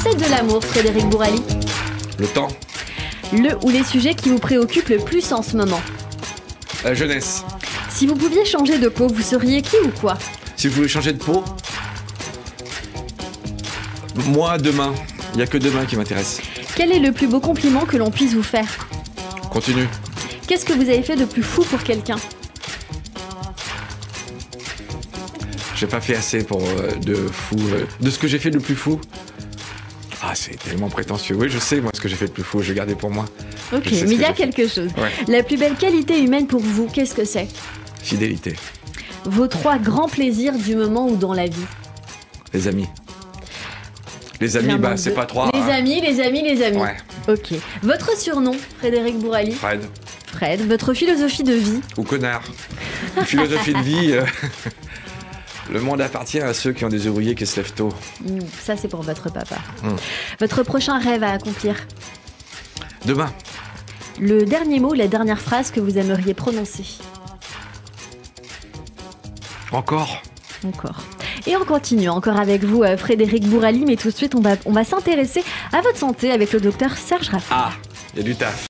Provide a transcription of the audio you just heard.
recette de l'amour, Frédéric Bourali. Le temps. Le ou les sujets qui vous préoccupent le plus en ce moment. La jeunesse. Si vous pouviez changer de peau, vous seriez qui ou quoi? Si vous voulez changer de peau, moi, demain. Il n'y a que demain qui m'intéresse. Quel est le plus beau compliment que l'on puisse vous faire? Continue. Qu'est-ce que vous avez fait de plus fou pour quelqu'un? J'ai pas fait assez pour de fou. De ce que j'ai fait de plus fou. Ah, c'est tellement prétentieux. Oui, je sais, moi, ce que j'ai fait de plus fou. Je vais garder pour moi. Ok, mais il y a quelque chose. Ouais. La plus belle qualité humaine pour vous, qu'est-ce que c'est? Fidélité. Vos 3 grands plaisirs du moment ou dans la vie? Les amis. Les amis, bah, c'est pas 3. Les amis, les amis, les amis. Ouais. Ok. Votre surnom, Frédéric Bourali? Fred. Fred. Votre philosophie de vie? Ou connard. Une philosophie de vie. Le monde appartient à ceux qui ont des ouvriers qui se lèvent tôt. Ça, c'est pour votre papa. Votre prochain rêve à accomplir? Demain. Le dernier mot, la dernière phrase que vous aimeriez prononcer? Encore. Et on continue encore avec vous, Frédéric Bourali, mais tout de suite, on va s'intéresser à votre santé avec le docteur Serge Raffin. Ah, il y a du taf.